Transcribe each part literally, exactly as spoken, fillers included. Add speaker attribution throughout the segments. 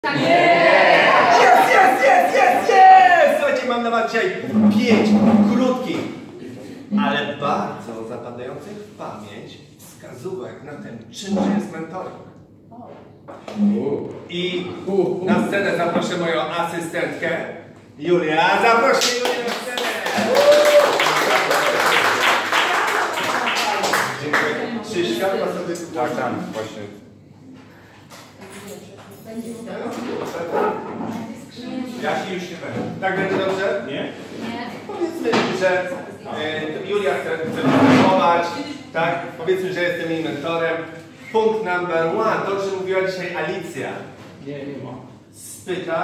Speaker 1: Jest, jest, jest, jest, jest! Słuchajcie, mam na was dzisiaj pięć krótkich, ale bardzo zapadających w pamięć wskazówek na tym, czymże jest mentoring. I na scenę zaproszę moją asystentkę Julia. Zaproszę Julię na scenę! Dziękuję. Czy światła sobie tu...
Speaker 2: Tak, tam, właśnie.
Speaker 1: Ja się już nie będę. Tak będzie dobrze?
Speaker 2: Nie?
Speaker 3: Nie.
Speaker 1: Powiedzmy, że e, Julia chce występować, tak? Powiedzmy, że jestem jej mentorem. Punkt number one, to, o czym mówiła dzisiaj Alicja.
Speaker 2: Nie, nie ma.
Speaker 1: Spytaj,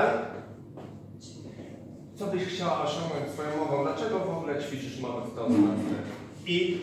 Speaker 1: co byś chciała osiągnąć swoją mową, dlaczego w ogóle ćwiczysz mowę w to I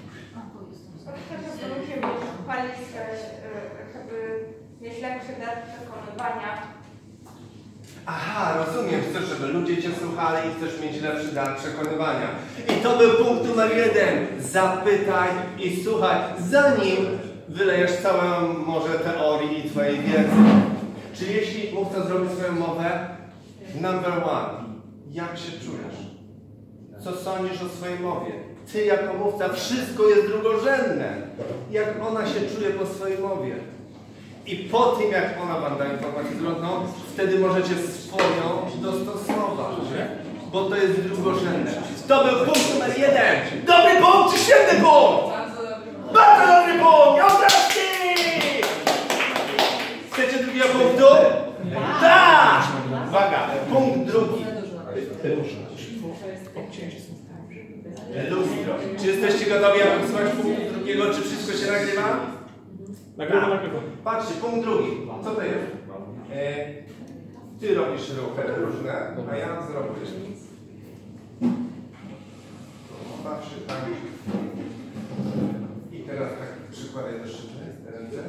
Speaker 4: Ludzie muszą żeby mieć lepszy dar przekonywania.
Speaker 1: Aha, rozumiem, chcesz, żeby ludzie cię słuchali i chcesz mieć lepszy dar przekonywania. I to był punkt numer jeden. Zapytaj i słuchaj, zanim wylejesz całą morze teorii i twojej wiedzy. Czyli jeśli mówca zrobi swoją mowę, number one, jak się czujesz? Co sądzisz o swojej mowie? Ty jako mówca, wszystko jest drugorzędne. Jak ona się czuje po swojej mowie. I po tym, jak ona wam da informację zwrotną, wtedy możecie swoją dostosować. Bo to jest drugorzędne. To był punkt numer jeden. Dobry punkt czy świetny punkt? Bardzo dobry punkt! Obrączki! Chcecie drugiego punktu? Tak! Uwaga, punkt drugi. Lustro. Czy jesteście gotowi, aby wysłać punktu drugiego? Czy wszystko się nagrywa?
Speaker 2: Nagrywa, nagrywa.
Speaker 1: Patrzcie, punkt drugi. Co to jest? E, ty robisz ruchy różne, a ja zrobię. Patrzcie, tak. I teraz tak przykładaj do szyby te ręce.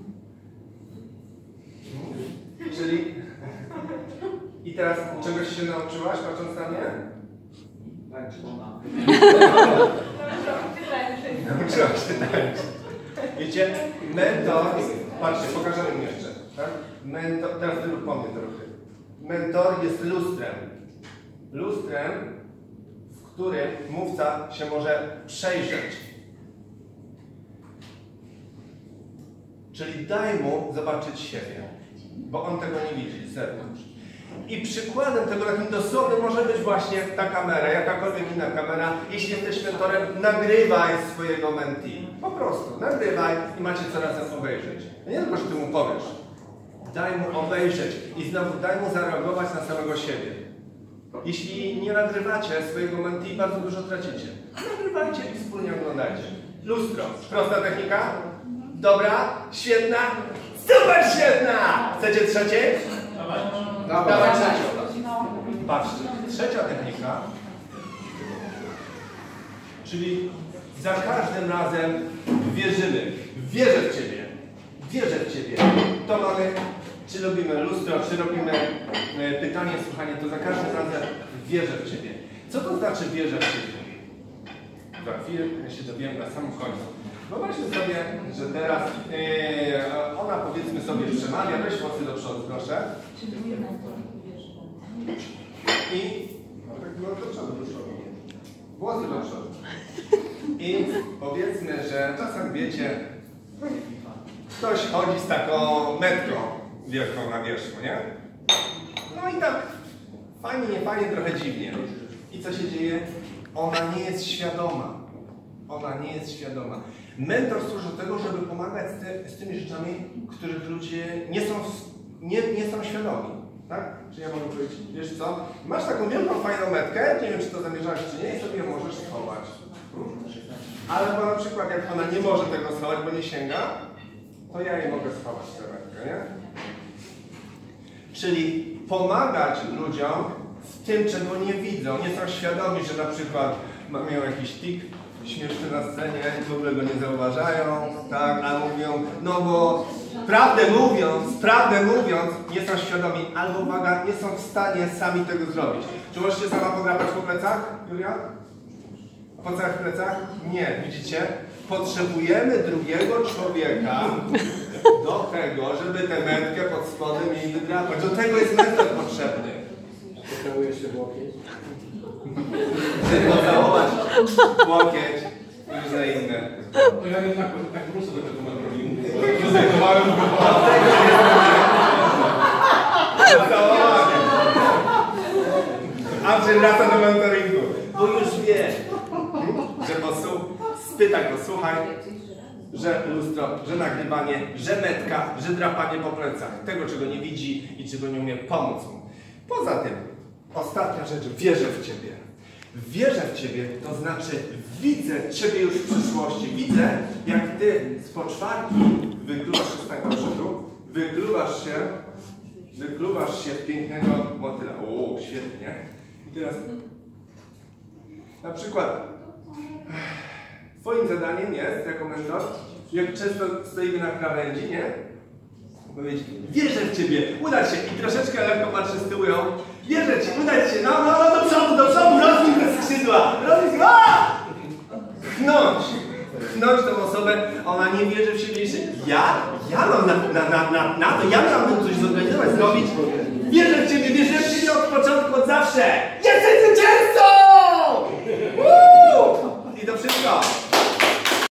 Speaker 1: Czyli... I teraz czegoś się nauczyłaś, patrząc na mnie? Nauczyłaś się tańczyć. Wiecie, mentor, patrzcie, pokażemy mi jeszcze, tak? Mentor, teraz ty po mnie trochę. Mentor jest lustrem. Lustrem, w którym mówca się może przejrzeć. Czyli daj mu zobaczyć siebie, bo on tego nie widzi z zewnątrz. I przykładem tego takim dosłownym może być właśnie ta kamera, jakakolwiek inna kamera. Jeśli jesteś mentorem, nagrywaj swojego mentee. Po prostu, nagrywaj i macie co razem obejrzeć. Nie tylko, że ty mu powiesz. Daj mu obejrzeć i znowu daj mu zareagować na samego siebie. Jeśli nie nagrywacie swojego mentee, bardzo dużo tracicie. Nagrywajcie i wspólnie oglądajcie. Lustro. Prosta technika? Dobra? Świetna? Super świetna! Chcecie trzeciej? Dawaj, Dawaj trzecią. Patrzcie, trzecia technika, czyli za każdym razem wierzymy. Wierzę w Ciebie. Wierzę w Ciebie. To mamy, czy robimy lustro, czy robimy pytanie, słuchanie, to za każdym razem wierzę w Ciebie. Co to znaczy wierzę w Ciebie? Za chwilę się dowiemy na samym końcu. Wyobraźmy sobie, że teraz yy, ona powiedzmy sobie przemawia, weź włosy do przodu, proszę. I no tak było do przodu, do przodu. Włosy do przodu. I powiedzmy, że czasem wiecie, ktoś chodzi z taką metką wielką na wierzchu, nie? No i tak fajnie, nie fajnie, trochę dziwnie. I co się dzieje? Ona nie jest świadoma. Ona nie jest świadoma. Mentor służy do tego, żeby pomagać z, ty, z tymi rzeczami, których ludzie nie są, nie, nie są świadomi. Tak? Czy ja mogę powiedzieć, wiesz co? Masz taką wielką, fajną metkę, nie wiem, czy to zamierzasz, czy nie, i sobie możesz schować. Albo na przykład, jak ona nie może tego schować, bo nie sięga, to ja jej mogę schować tę metkę, nie? Czyli pomagać ludziom w tym, czego nie widzą. Nie są świadomi, że na przykład mają jakiś tik śmieszny na scenie, w ogóle go nie zauważają, tak, a mówią, no bo prawdę mówiąc, prawdę mówiąc, nie są świadomi, albo uwaga, nie są w stanie sami tego zrobić. Czy możecie sama podrapać po plecach, Julia? Po całych plecach? Nie, widzicie? Potrzebujemy drugiego człowieka, do tego, żeby tę mętkę pod spodem jej wydrapać. Do tego jest mentor potrzebny.
Speaker 2: Potrzebuje się łokieć.
Speaker 1: Żeby pocałować łokieć i różne inne.
Speaker 2: To ja jednak tak wrócę do tego mentoringu. Zdecydowałem go.
Speaker 1: Pocałowanie. Andrzej wraca do mentoringu, bo już wie, że posłuch, spyta go, słuchaj, że lustro, że nagrywanie, że metka, że drapanie po plecach, tego czego nie widzi i czego nie umie pomóc mu. Poza tym, ostatnia rzecz, wierzę w Ciebie. Wierzę w Ciebie, to znaczy widzę Ciebie już w przyszłości. Widzę, jak Ty z poczwarki wykluwasz się z tego szybu, wykluwasz się, wykluwasz się z pięknego motyla. O, świetnie. I teraz, na przykład, Twoim zadaniem jest, jako mentor, jak często stoimy na krawędzi, nie? Powiedzieć, wierzę w Ciebie, uda Ci się i troszeczkę lekko patrzy z tyłu ją. Wierzę Ci, uda Ci się, no, no, no, do przodu, do przodu, rozwij te skrzydła, rozwij, aaa! Chnąć, chnąć tą osobę, ona nie wierzy w siebie, że ja, ja mam na, na, na, na, na to, ja miałbym coś zorganizować, zrobić. Wierzę w Ciebie, wierzę w Ciebie od początku, od zawsze.